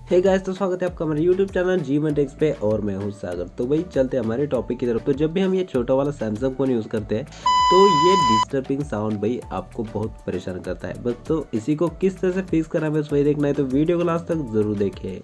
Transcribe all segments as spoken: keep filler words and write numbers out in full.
Hey guys, तो स्वागत है आपका हमारे यूट्यूब चैनल जीवन टेक्स पे और मैं हूँ सागर। तो भाई चलते हैं हमारे टॉपिक की तरफ। तो जब भी हम ये छोटा वाला सैमसंग फ़ोन यूज़ करते हैं तो ये डिस्टर्बिंग साउंड भाई आपको बहुत परेशान करता है। बस तो इसी को किस तरह से फिक्स करना है बस वही देखना है, तो वीडियो को लास्ट तक ज़रूर देखें।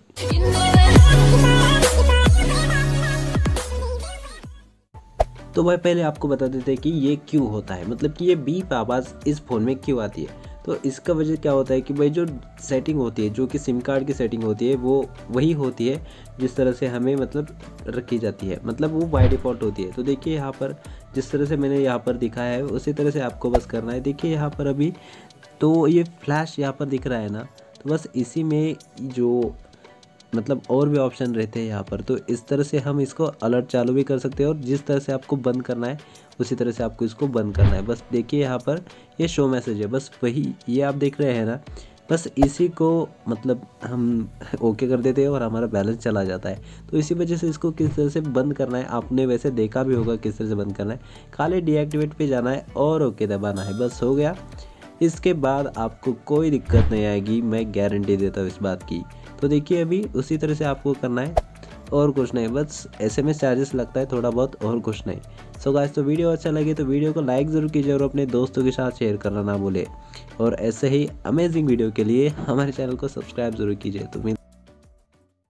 तो भाई पहले आपको बता देते हैं कि ये क्यों होता है, मतलब कि ये बीप आवाज़ इस फ़ोन में क्यों आती है। तो इसका वजह क्या होता है कि भाई जो सेटिंग होती है, जो कि सिम कार्ड की सेटिंग होती है, वो वही होती है जिस तरह से हमें मतलब रखी जाती है, मतलब वो बाय डिफ़ॉल्ट होती है। तो देखिए यहाँ पर जिस तरह से मैंने यहाँ पर दिखाया है उसी तरह से आपको बस करना है। देखिए यहाँ पर अभी तो ये फ्लैश यहाँ पर दिख रहा है ना, तो बस इसी में जो मतलब और भी ऑप्शन रहते हैं यहाँ पर, तो इस तरह से हम इसको अलर्ट चालू भी कर सकते हैं और जिस तरह से आपको बंद करना है उसी तरह से आपको इसको बंद करना है। बस देखिए यहाँ पर ये शो मैसेज है, बस वही ये आप देख रहे हैं ना, बस इसी को मतलब हम ओके कर देते हैं और हमारा बैलेंस चला जाता है। तो इसी वजह से इसको किस तरह से बंद करना है आपने वैसे देखा भी होगा किस तरह से बंद करना है। खाली डीएक्टिवेट पे जाना है और ओके दबाना है, बस हो गया। इसके बाद आपको कोई दिक्कत नहीं आएगी, मैं गारंटी देता हूँ इस बात की। तो देखिए अभी उसी तरह से आपको करना है और कुछ नहीं, बस एसएमएस चार्जेस लगता है थोड़ा बहुत और कुछ नहीं। सो गाइस, तो वीडियो अच्छा लगे तो वीडियो को लाइक ज़रूर कीजिए और अपने दोस्तों के साथ शेयर करना ना भूले। और ऐसे ही अमेजिंग वीडियो के लिए हमारे चैनल को सब्सक्राइब ज़रूर कीजिए। तो